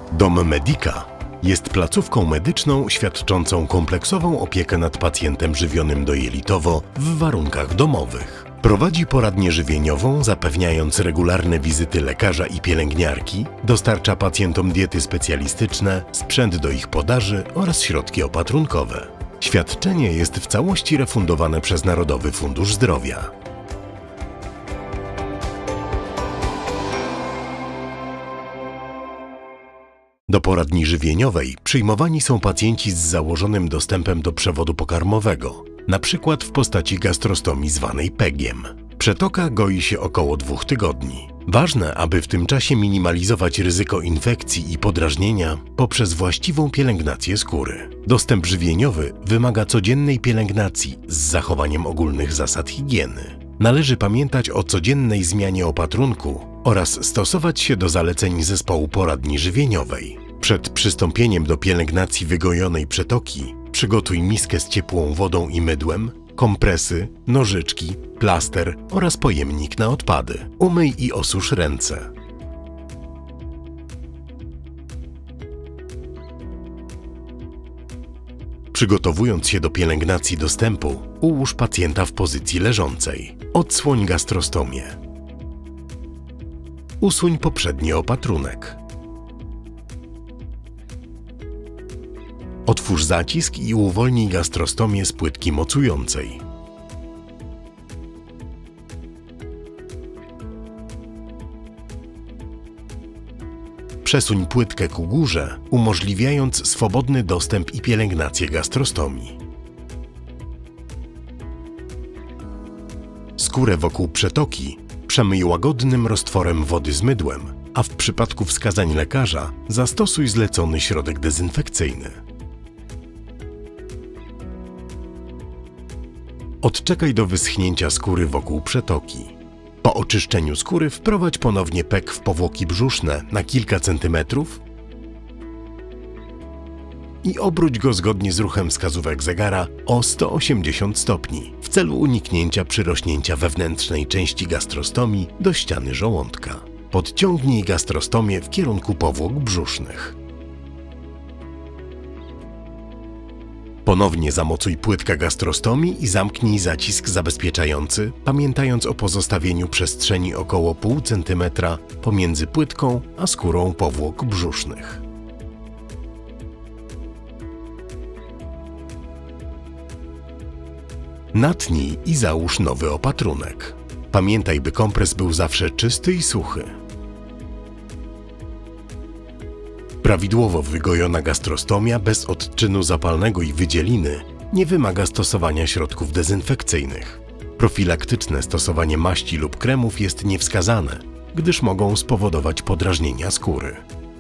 Dom Medica jest placówką medyczną świadczącą kompleksową opiekę nad pacjentem żywionym dojelitowo w warunkach domowych. Prowadzi poradnię żywieniową, zapewniając regularne wizyty lekarza i pielęgniarki, dostarcza pacjentom diety specjalistyczne, sprzęt do ich podaży oraz środki opatrunkowe. Świadczenie jest w całości refundowane przez Narodowy Fundusz Zdrowia. Do poradni żywieniowej przyjmowani są pacjenci z założonym dostępem do przewodu pokarmowego, np. w postaci gastrostomii zwanej PEG-iem. Przetoka goi się około 2 tygodni. Ważne, aby w tym czasie minimalizować ryzyko infekcji i podrażnienia poprzez właściwą pielęgnację skóry. Dostęp żywieniowy wymaga codziennej pielęgnacji z zachowaniem ogólnych zasad higieny. Należy pamiętać o codziennej zmianie opatrunku oraz stosować się do zaleceń zespołu poradni żywieniowej. Przed przystąpieniem do pielęgnacji wygojonej przetoki przygotuj miskę z ciepłą wodą i mydłem, kompresy, nożyczki, plaster oraz pojemnik na odpady. Umyj i osusz ręce. Przygotowując się do pielęgnacji dostępu, ułóż pacjenta w pozycji leżącej. Odsłoń gastrostomię. Usuń poprzedni opatrunek. Otwórz zacisk i uwolnij gastrostomię z płytki mocującej. Przesuń płytkę ku górze, umożliwiając swobodny dostęp i pielęgnację gastrostomii. Skórę wokół przetoki przemyj łagodnym roztworem wody z mydłem, a w przypadku wskazań lekarza zastosuj zlecony środek dezynfekcyjny. Odczekaj do wyschnięcia skóry wokół przetoki. Po oczyszczeniu skóry wprowadź ponownie PEG w powłoki brzuszne na kilka centymetrów i obróć go zgodnie z ruchem wskazówek zegara o 180 stopni w celu uniknięcia przyrośnięcia wewnętrznej części gastrostomii do ściany żołądka. Podciągnij gastrostomię w kierunku powłok brzusznych. Ponownie zamocuj płytkę gastrostomii i zamknij zacisk zabezpieczający, pamiętając o pozostawieniu przestrzeni około pół centymetra pomiędzy płytką a skórą powłok brzusznych. Natnij i załóż nowy opatrunek. Pamiętaj, by kompres był zawsze czysty i suchy. Prawidłowo wygojona gastrostomia bez odczynu zapalnego i wydzieliny nie wymaga stosowania środków dezynfekcyjnych. Profilaktyczne stosowanie maści lub kremów jest niewskazane, gdyż mogą spowodować podrażnienia skóry.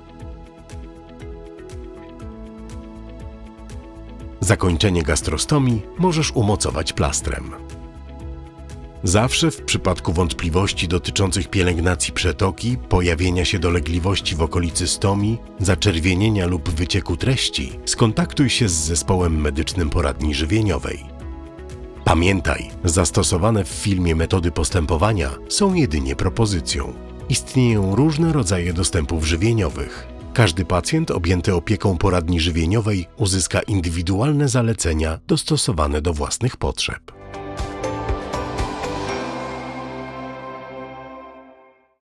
Zakończenie gastrostomii możesz umocować plastrem. Zawsze w przypadku wątpliwości dotyczących pielęgnacji przetoki, pojawienia się dolegliwości w okolicy stomii, zaczerwienienia lub wycieku treści, skontaktuj się z zespołem medycznym poradni żywieniowej. Pamiętaj, zastosowane w filmie metody postępowania są jedynie propozycją. Istnieją różne rodzaje dostępów żywieniowych. Każdy pacjent objęty opieką poradni żywieniowej uzyska indywidualne zalecenia dostosowane do własnych potrzeb.